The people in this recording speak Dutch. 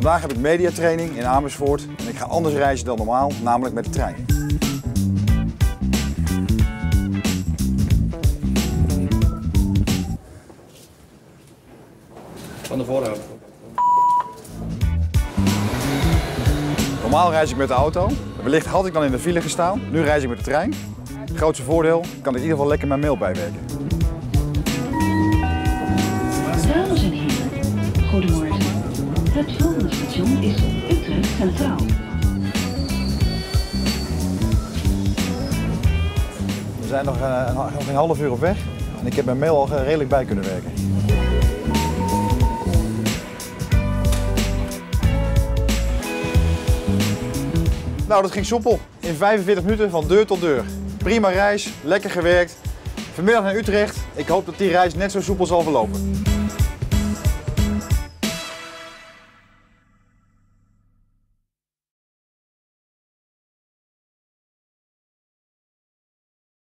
Vandaag heb ik mediatraining in Amersfoort en ik ga anders reizen dan normaal, namelijk met de trein. Van de voorhoud. Normaal reis ik met de auto. Wellicht had ik dan in de file gestaan. Nu reis ik met de trein. Het grootste voordeel, kan ik in ieder geval lekker mijn mail bijwerken. Dames en heren, goedemorgen. Het volgende station is Utrecht Centraal. We zijn nog een half uur op weg en ik heb mijn mail al redelijk bij kunnen werken. Nou, dat ging soepel. In 45 minuten van deur tot deur. Prima reis, lekker gewerkt. Vanmiddag naar Utrecht. Ik hoop dat die reis net zo soepel zal verlopen.